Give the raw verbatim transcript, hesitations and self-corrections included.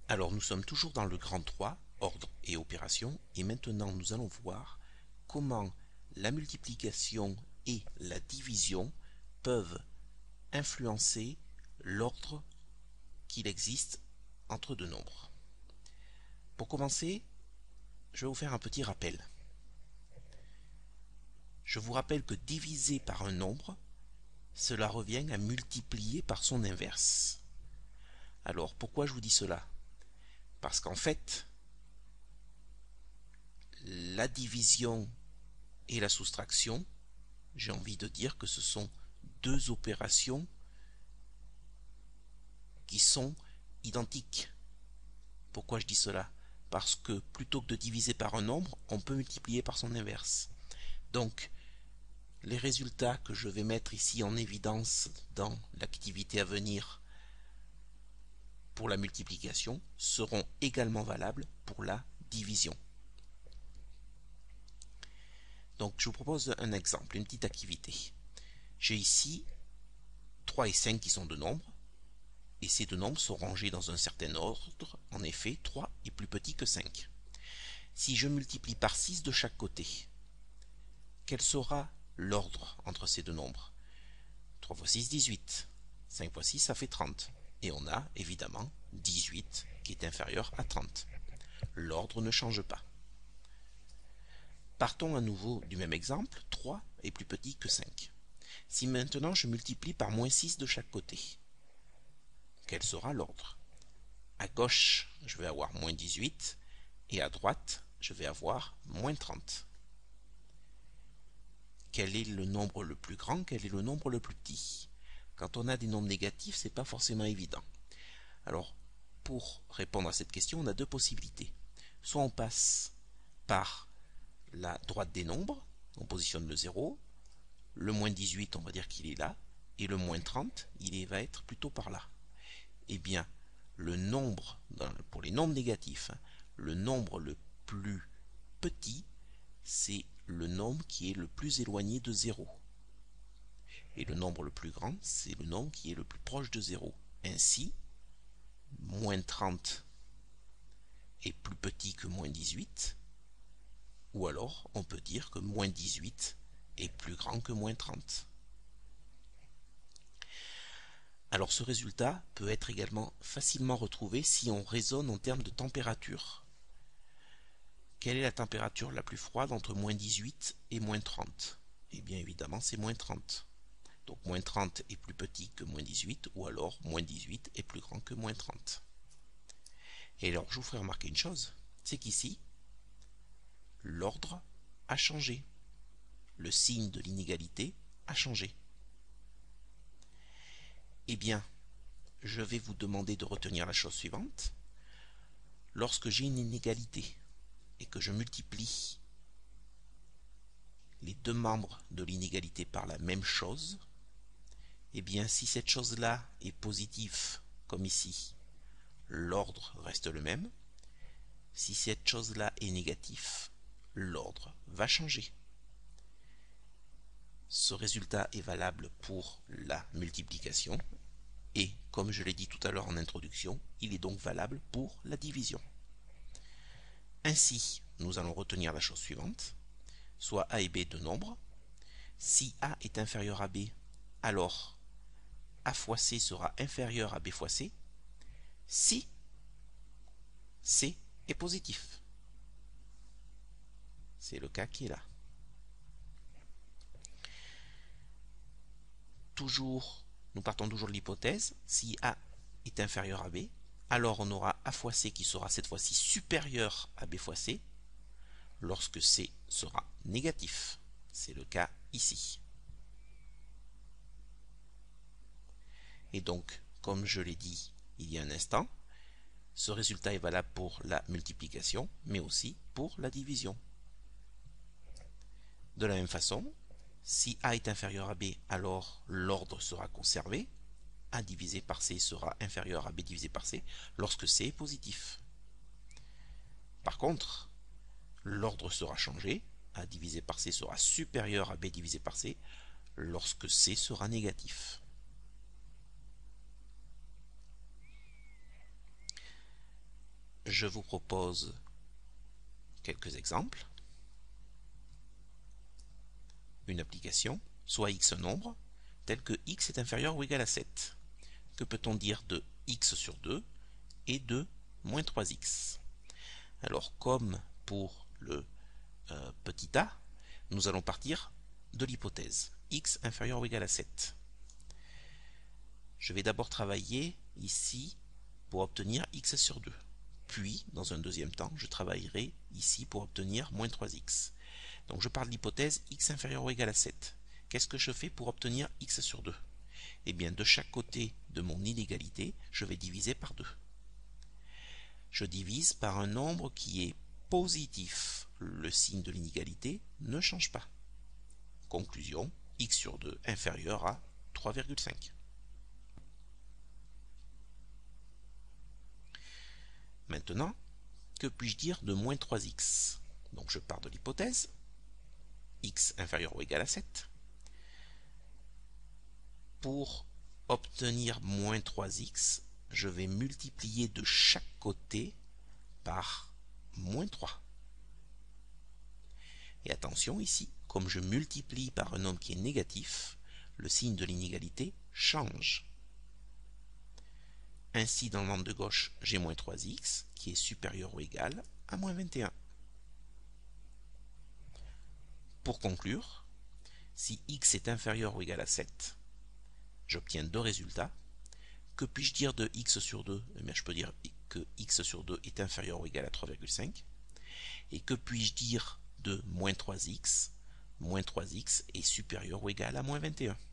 Alors nous sommes toujours dans le grand trois, ordre et opération, et maintenant nous allons voir comment la multiplication et la division peuvent influencer l'ordre qu'il existe entre deux nombres. Pour commencer, je vais vous faire un petit rappel. Je vous rappelle que diviser par un nombre, cela revient à multiplier par son inverse. Alors pourquoi je vous dis cela? Parce qu'en fait, la division et la soustraction, j'ai envie de dire que ce sont deux opérations qui sont identiques. Pourquoi je dis cela? Parce que plutôt que de diviser par un nombre, on peut multiplier par son inverse. Donc, les résultats que je vais mettre ici en évidence dans l'activité à venir pour la multiplication seront également valables pour la division. Donc je vous propose un exemple, une petite activité. J'ai ici trois et cinq qui sont deux nombres, et ces deux nombres sont rangés dans un certain ordre. En effet, trois est plus petit que cinq. Si je multiplie par six de chaque côté, quel sera l'ordre entre ces deux nombres? trois fois six, dix-huit. cinq fois six, ça fait trente. Et on a évidemment dix-huit qui est inférieur à trente. L'ordre ne change pas. Partons à nouveau du même exemple, trois est plus petit que cinq. Si maintenant je multiplie par moins six de chaque côté, quel sera l'ordre? À gauche, je vais avoir moins dix-huit, et à droite, je vais avoir moins trente. Quel est le nombre le plus grand? Quel est le nombre le plus petit? Quand on a des nombres négatifs, ce n'est pas forcément évident. Alors, pour répondre à cette question, on a deux possibilités. Soit on passe par la droite des nombres, on positionne le zéro, le moins dix-huit, on va dire qu'il est là, et le moins trente, il va être plutôt par là. Eh bien, le nombre, pour les nombres négatifs, le nombre le plus petit, c'est le nombre qui est le plus éloigné de zéro. Et le nombre le plus grand, c'est le nombre qui est le plus proche de zéro. Ainsi, moins trente est plus petit que moins dix-huit, ou alors on peut dire que moins dix-huit est plus grand que moins trente. Alors ce résultat peut être également facilement retrouvé si on raisonne en termes de température. Quelle est la température la plus froide entre moins dix-huit et moins trente? Eh bien évidemment c'est moins trente. Donc moins trente est plus petit que moins dix-huit, ou alors moins dix-huit est plus grand que moins trente. Et alors je vous ferai remarquer une chose, c'est qu'ici, l'ordre a changé. Le signe de l'inégalité a changé. Eh bien, je vais vous demander de retenir la chose suivante. Lorsque j'ai une inégalité et que je multiplie les deux membres de l'inégalité par la même chose, eh bien si cette chose-là est positive, comme ici, l'ordre reste le même. Si cette chose-là est négative, l'ordre va changer. Ce résultat est valable pour la multiplication et, comme je l'ai dit tout à l'heure en introduction, il est donc valable pour la division. Ainsi, nous allons retenir la chose suivante. Soit A et B deux nombres. Si A est inférieur à B, alors A fois C sera inférieur à B fois C. Si C est positif. C'est le cas qui est là. Toujours, nous partons toujours de l'hypothèse, si A est inférieur à B, alors on aura A fois C qui sera cette fois-ci supérieur à B fois C, lorsque C sera négatif. C'est le cas ici. Et donc, comme je l'ai dit il y a un instant, ce résultat est valable pour la multiplication, mais aussi pour la division. De la même façon, si A est inférieur à B, alors l'ordre sera conservé. A divisé par C sera inférieur à B divisé par C lorsque C est positif. Par contre, l'ordre sera changé. A divisé par C sera supérieur à B divisé par C lorsque C sera négatif. je vous propose quelques exemples. Une application, soit x un nombre, tel que x est inférieur ou égal à sept. Que peut-on dire de x sur deux et de moins trois x? Alors, comme pour le euh, petit a, nous allons partir de l'hypothèse x inférieur ou égal à sept. Je vais d'abord travailler ici pour obtenir x sur deux. Puis, dans un deuxième temps, je travaillerai ici pour obtenir moins trois x. Donc je parle de l'hypothèse x inférieur ou égal à sept. Qu'est-ce que je fais pour obtenir x sur deux? Eh bien, de chaque côté de mon inégalité, je vais diviser par deux. Je divise par un nombre qui est positif. Le signe de l'inégalité ne change pas. Conclusion, x sur deux inférieur à trois virgule cinq. Maintenant, que puis-je dire de moins trois x? Donc je pars de l'hypothèse x inférieur ou égal à sept. Pour obtenir moins trois x, je vais multiplier de chaque côté par moins trois. Et attention ici, comme je multiplie par un nombre qui est négatif, le signe de l'inégalité change. Ainsi, dans le membre de gauche, j'ai moins trois x qui est supérieur ou égal à moins vingt et un. Pour conclure, si x est inférieur ou égal à sept, j'obtiens deux résultats. Que puis-je dire de x sur deux? Eh bien, je peux dire que x sur deux est inférieur ou égal à trois virgule cinq. Et que puis-je dire de moins trois x? Moins trois x est supérieur ou égal à moins vingt et un.